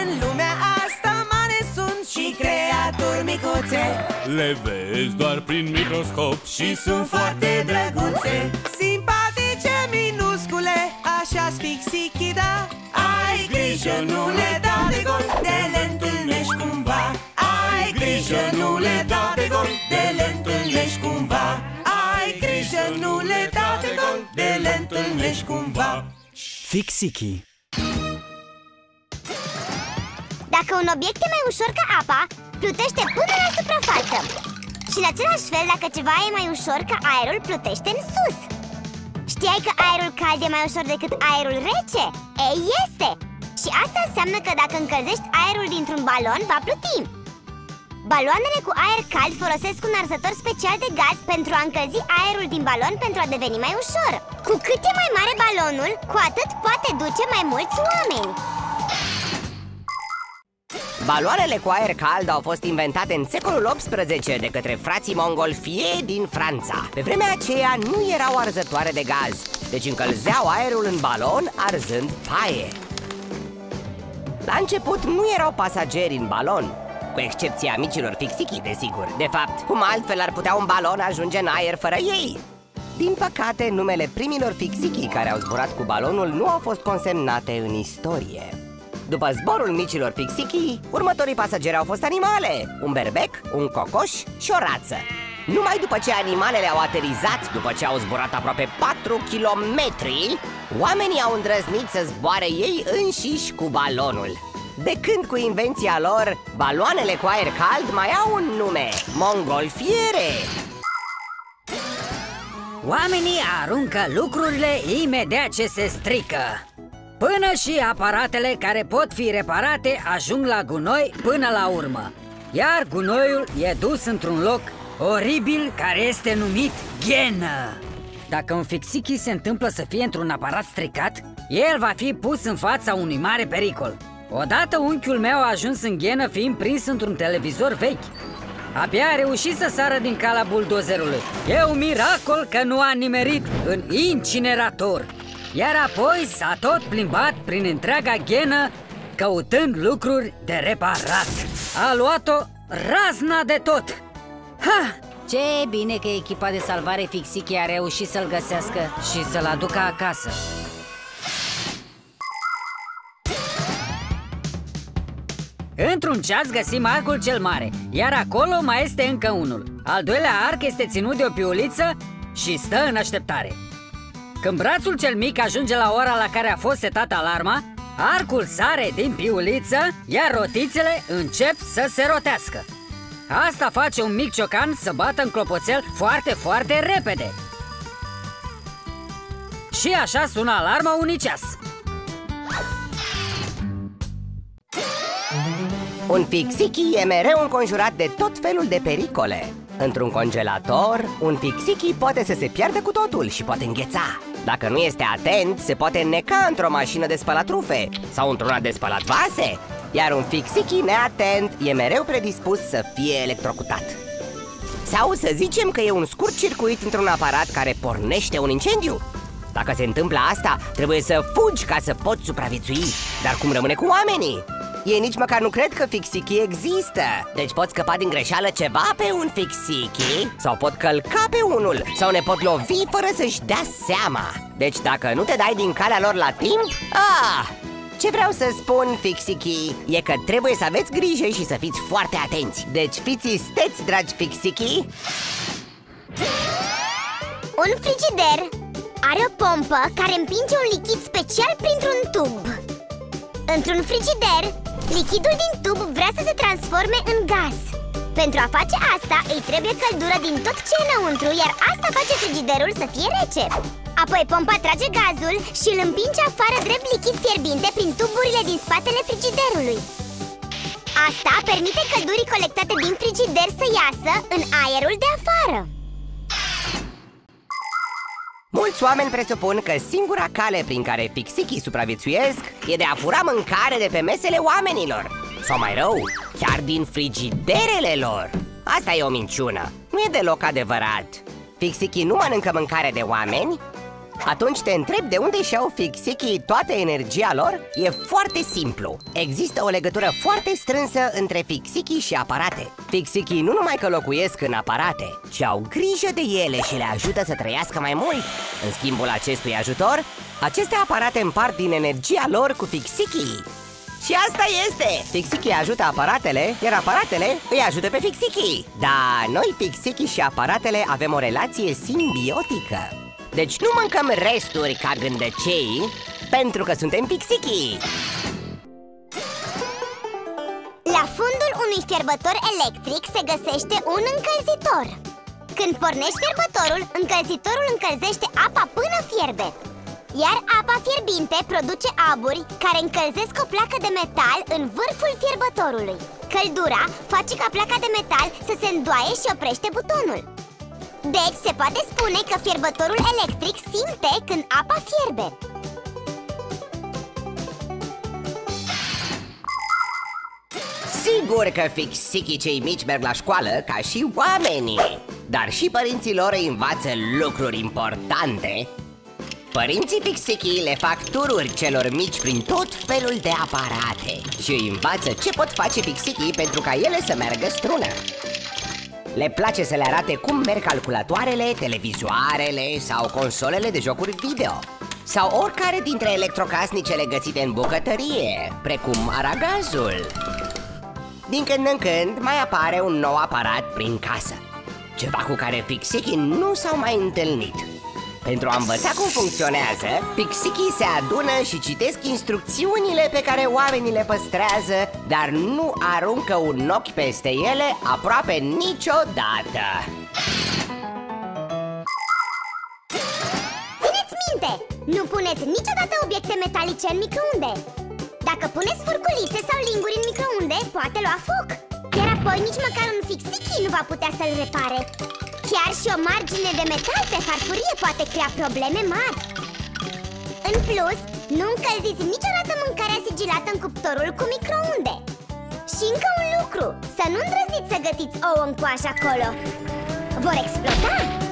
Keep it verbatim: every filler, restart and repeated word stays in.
în lumea asta mare sunt și creaturi micuțe. Le vezi doar prin microscop și sunt foarte drăguțe. Simpatice, minuscule, așa-s Fix-Iki, da. Ai grijă, nu le da de gol, de le întâlnești cumva. Ai grijă, nu le da de gol, de le întâlnești cumva. Ai grijă, nu le da de gol, de le întâlnești cumva. Fix-Iki. Dacă un obiect e mai ușor ca apa, plutește până la suprafață. Și în același fel, dacă ceva e mai ușor ca aerul, plutește în sus. Știai că aerul cald e mai ușor decât aerul rece? Ei, este! Și asta înseamnă că dacă încălzești aerul dintr-un balon, va pluti. Baloanele cu aer cald folosesc un arzător special de gaz pentru a încălzi aerul din balon pentru a deveni mai ușor. Cu cât e mai mare balonul, cu atât poate duce mai mulți oameni. Baloanele cu aer cald au fost inventate în secolul optsprezece de către frații Montgolfier din Franța. Pe vremea aceea nu erau arzătoare de gaz, deci încălzeau aerul în balon arzând paie. La început nu erau pasageri în balon, cu excepția micilor Fix-Iki, desigur. De fapt, cum altfel ar putea un balon ajunge în aer fără ei? Din păcate, numele primilor Fix-Iki care au zburat cu balonul nu au fost consemnate în istorie. După zborul micilor Fix-Iki, următorii pasageri au fost animale: un berbec, un cocoș și o rață. Numai după ce animalele au aterizat, după ce au zburat aproape patru kilometri, oamenii au îndrăznit să zboare ei înșiși cu balonul. De când, cu invenția lor, baloanele cu aer cald mai au un nume: Montgolfiere. Oamenii aruncă lucrurile imediat ce se strică. Până și aparatele care pot fi reparate ajung la gunoi până la urmă. Iar gunoiul e dus într-un loc oribil care este numit ghenă. Dacă un Fix-Iki se întâmplă să fie într-un aparat stricat, el va fi pus în fața unui mare pericol. Odată unchiul meu a ajuns în ghenă fiind prins într-un televizor vechi. Abia a reușit să sară din calea buldozerului. E un miracol că nu a nimerit în incinerator. Iar apoi s-a tot plimbat prin întreaga ghenă căutând lucruri de reparat. A luat-o razna de tot. Ha! Ce bine că echipa de salvare Fix-Iki a reușit să-l găsească și să-l aducă acasă. Într-un ceas găsim arcul cel mare, iar acolo mai este încă unul. Al doilea arc este ținut de o piuliță și stă în așteptare. Când brațul cel mic ajunge la ora la care a fost setată alarma, arcul sare din piuliță, iar rotițele încep să se rotească. Asta face un mic ciocan să bată în clopoțel foarte, foarte repede. Și așa sună alarma unui ceas. Un Fix-Iki e mereu înconjurat de tot felul de pericole. Într-un congelator, un Fix-Iki poate să se piardă cu totul și poate îngheța. Dacă nu este atent, se poate înneca într-o mașină de spălat rufe sau într-una de spălat vase. Iar un Fix-Iki neatent e mereu predispus să fie electrocutat. Sau să zicem că e un scurt circuit într-un aparat care pornește un incendiu. Dacă se întâmplă asta, trebuie să fugi ca să poți supraviețui. Dar cum rămâne cu oamenii? Ei nici măcar nu cred că Fix-Iki există. Deci pot scăpa din greșeală ceva pe un Fix-Iki, sau pot călca pe unul, sau ne pot lovi fără să-și dea seama. Deci dacă nu te dai din calea lor la timp, ah! Ce vreau să spun, Fix-Iki, e că trebuie să aveți grijă și să fiți foarte atenți. Deci fiți isteți, dragi Fix-Iki. Un frigider are o pompă care împinge un lichid special printr-un tub. Într-un frigider, lichidul din tub vrea să se transforme în gaz. Pentru a face asta, îi trebuie căldură din tot ce e înăuntru, iar asta face frigiderul să fie rece. Apoi pompa trage gazul și îl împinge afară drept lichid fierbinte prin tuburile din spatele frigiderului. Asta permite căldurii colectate din frigider să iasă în aerul de afară. Mulți oameni presupun că singura cale prin care Fix-Iki supraviețuiesc e de a fura mâncare de pe mesele oamenilor. Sau mai rău, chiar din frigiderele lor. Asta e o minciună, nu e deloc adevărat. Fix-Iki nu mănâncă mâncare de oameni, Atunci te întreb de unde și-au fixichii toată energia lor? E foarte simplu. Există o legătură foarte strânsă între fixichii și aparate. Fixichii nu numai că locuiesc în aparate, ci au grijă de ele și le ajută să trăiască mai mult. În schimbul acestui ajutor, aceste aparate împart din energia lor cu fixichii. Și asta este! Fixichii ajută aparatele, iar aparatele îi ajută pe fixichii. Dar noi, fixichii și aparatele, avem o relație simbiotică. Deci nu mâncăm resturi ca gândăcei, pentru că suntem fixichii. La fundul unui fierbător electric se găsește un încălzitor. Când pornești fierbătorul, încălzitorul încălzește apa până fierbe. Iar apa fierbinte produce aburi care încălzesc o placă de metal în vârful fierbătorului. Căldura face ca placa de metal să se îndoaie și oprește butonul. Deci se poate spune că fierbătorul electric simte când apa fierbe. Sigur că fixichii cei mici merg la școală ca și oamenii, dar și părinții lor îi învață lucruri importante. Părinții fixichii le fac tururi celor mici prin tot felul de aparate și îi învață ce pot face fixichii pentru ca ele să meargă strună. Le place să le arate cum merg calculatoarele, televizoarele sau consolele de jocuri video, sau oricare dintre electrocasnicele găsite în bucătărie, precum aragazul. Din când în când mai apare un nou aparat prin casă, ceva cu care fixichii nu s-au mai întâlnit. Pentru a învăța cum funcționează, fixichii se adună și citesc instrucțiunile pe care oamenii le păstrează, dar nu aruncă un ochi peste ele aproape niciodată. Țineți minte! Nu puneți niciodată obiecte metalice în microunde. Dacă puneți furculițe sau linguri în microunde, poate lua foc. Iar apoi nici măcar un fixichi nu va putea să-l repare. Chiar și o margine de metal pe farfurie poate crea probleme mari. În plus, nu încălziți niciodată mâncarea sigilată în cuptorul cu microunde. Și încă un lucru, să nu îndrăzniți să gătiți ouă în coajă acolo. Vor exploda!